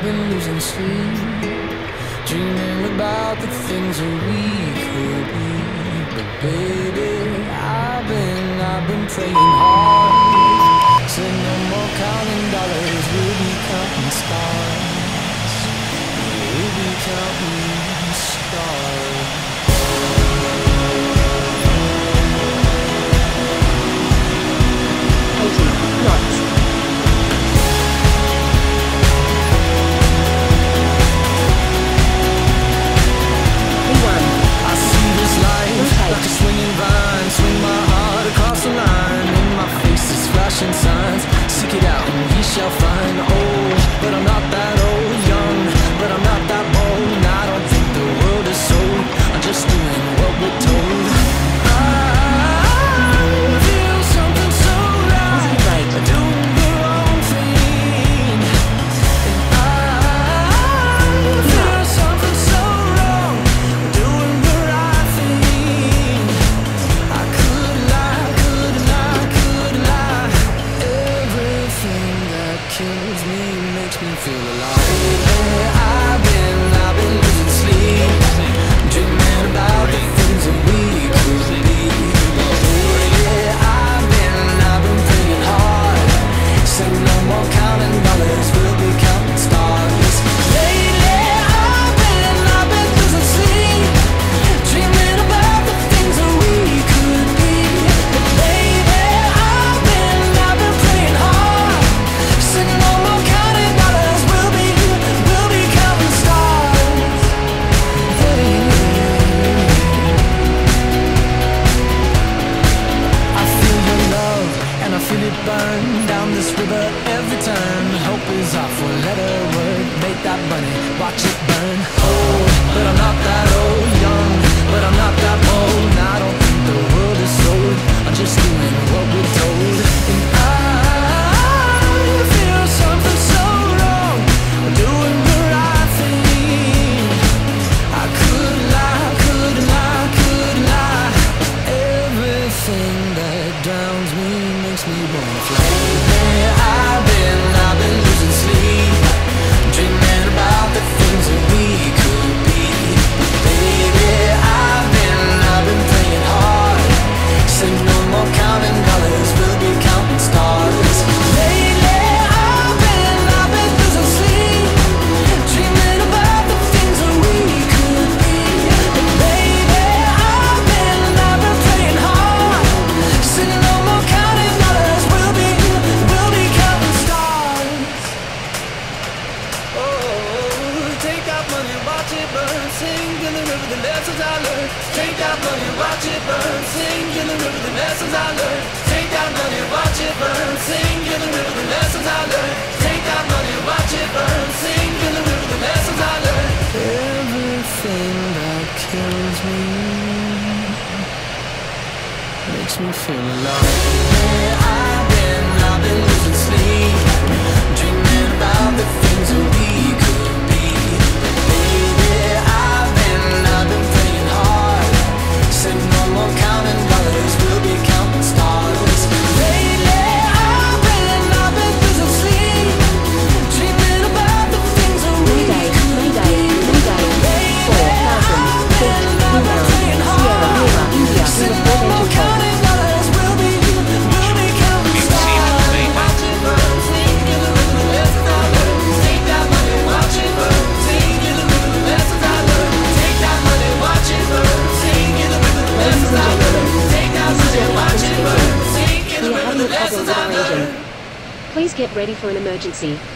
been losing sleep, dreaming about the things that we could be. But baby, I've been praying hard. Said no more counting dollars, we'll be counting stars. We'll be counting stars. Like a swinging vine, swing my heart across the line. In my face is flashing signs. Seek it out and ye shall find. Old, but I'm not that old. Young, but I'm not that bold. And I don't think the world is sold. I'm just doing what we're told. I feel something so right. Doing the wrong thing. And I feel something so wrong. Doing the right thing. I could lie. Everything that kills me makes me feel alive. I've been losing sleep, dreaming about the things that we could be. Yeah, I've been praying hard. Said no more counting dollars, we'll be counting stars. Lately, I've been losing sleep, dreaming about the things that we could be. But baby, I've been praying hard. Said no more counting dollars, we'll be counting stars. I feel your love and I feel it burn down this river every turn. Hope is our four-letter word. Make that money, watch it burn. Old, but I'm not that old. Young, but I'm not that bold. And I don't think the world is sold. I'm just doing what we're told. And I feel something so wrong. I'm doing the right thing. I could lie. Everything that drowns me makes me wanna fly. I've been losing sleep, dreaming about the things that we could be. Baby, I've been praying hard. Said no more counting dollars, we'll be counting stars. Lately, I've been losing sleep, dreaming about the things that we could be. But baby, I've been praying hard. Said no more counting dollars, we'll be counting stars. Oh, take that money, watch it burn. Sing in the river the lessons I learned. Take that money, watch it burn. Sing in the river the lessons I learned. Take that money, watch it burn. Sing in the river the lessons I learned. Take that money, watch it burn. Sing in the river the lessons I learned. Everything that kills me makes me feel alive. I've been losing sleep, dreaming about the things that we could be. Baby, I've been praying hard. Said no more counting dollars, we'll be counting stars. Lately, I've been losing sleep, dreaming about the things that we could be. Baby, I've been praying hard. Said no more counting dollars, we'll be counting stars. Watch it burn, sing in the river the lessons I learned. Take that money, watch it burn, sing in the river the lessons I learned. Take that money, watch it burn, sing in the river the lessons I learned. Take that money, watch it burn, sing in the river the lessons I learned. Please get ready for an emergency.